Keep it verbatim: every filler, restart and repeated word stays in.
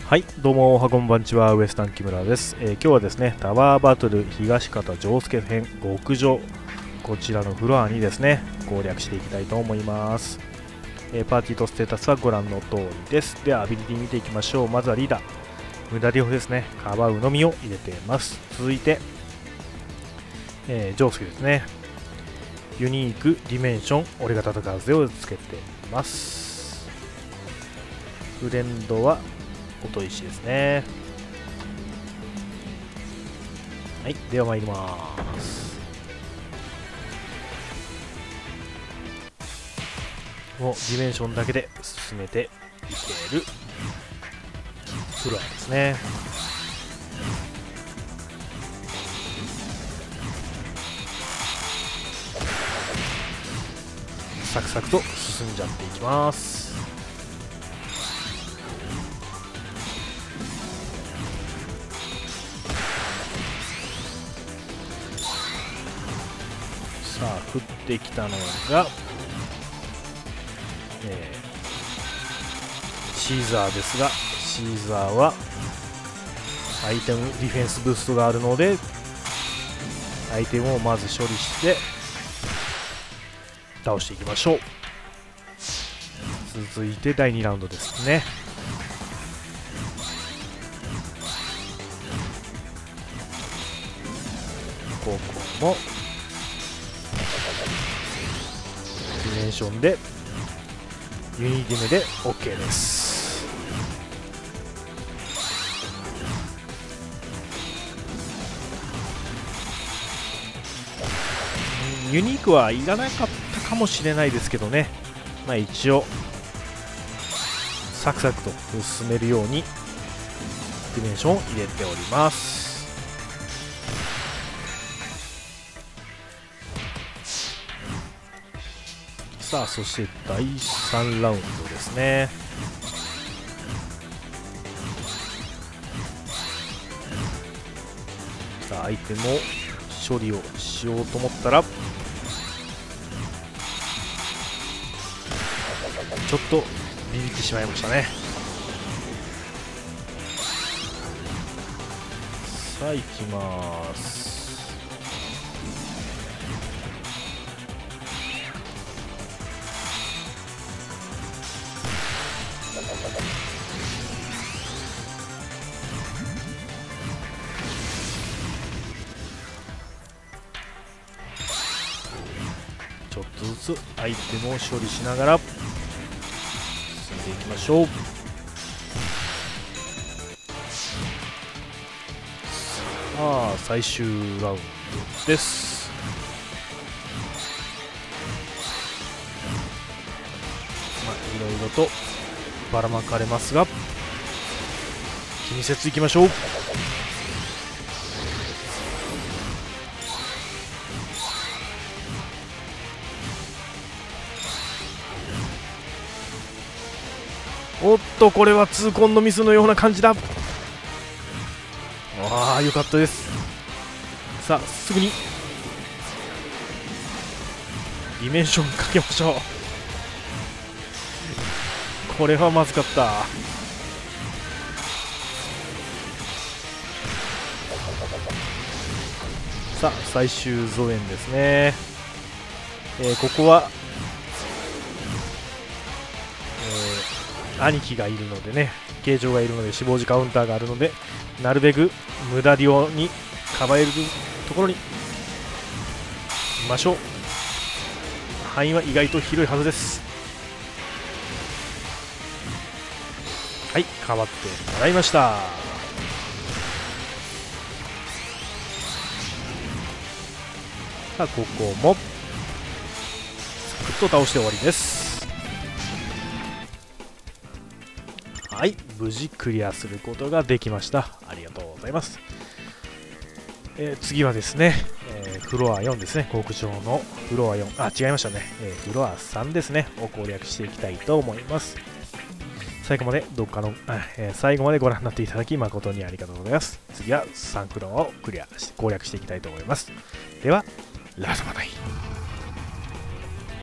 はい、どうもおはこんばんちは、ウエスタン木村です、えー、今日はですね、タワーバトル東方丈介編極上、こちらのフロアにですね、攻略していきたいと思います。えー、パーティーとステータスはご覧の通りです。では、アビリティ見ていきましょう。まずはリーダー、無駄量ですね、かばうのみを入れています。続いて、えー、丈介ですね、ユニーク、ディメンション、俺が戦うぜをつけています。フレンドは音石ですね。はい、では参ります。もうディメンションだけで進めていけるフロアですね。サクサクと進んじゃっていきます。さあ降ってきたのが、えー、シーザーですが、シーザーはアイテムディフェンスブーストがあるので、アイテムをまず処理して倒していきましょう。続いてだいにラウンドですね。ここもディメンションでユニディメで OK です。ユニークはいらなかったかもしれないですけどね、まあ一応サクサクと進めるようにディメンションを入れております。さあ、そしてだいさんラウンドですね。さあ、アイテムを処理をしようと思ったら、ちょっとビビってしまいましたね。さあ、行きます。ちょっとずつアイテムを処理しながら進んでいきましょう。さあ、最終ラウンドです。まあ、いろいろとばらまかれますが、気にせずいきましょう。おっと、これは痛恨のミスのような感じだ。ああ、よかったです。さあ、すぐにディメンションかけましょう。これはまずかった。さあ、最終増援ですね。えー、ここは、えー、兄貴がいるのでね、形状がいるので死亡時カウンターがあるので、なるべく無駄量にかばえるところにいましょう。範囲は意外と広いはずです。はい、かばってもらいました。さあ、ここもサクッと倒して終わりです。はい、無事クリアすることができました。ありがとうございます。えー、次はですね、えー、フロアよんですね。極上のフロアよん、あ、違いましたね、えー、フロアさんですねを攻略していきたいと思います。最後までどっかの、えー、最後までご覧になっていただき誠にありがとうございます。次はさんフロアをクリアして攻略していきたいと思います。ではラストバタイ。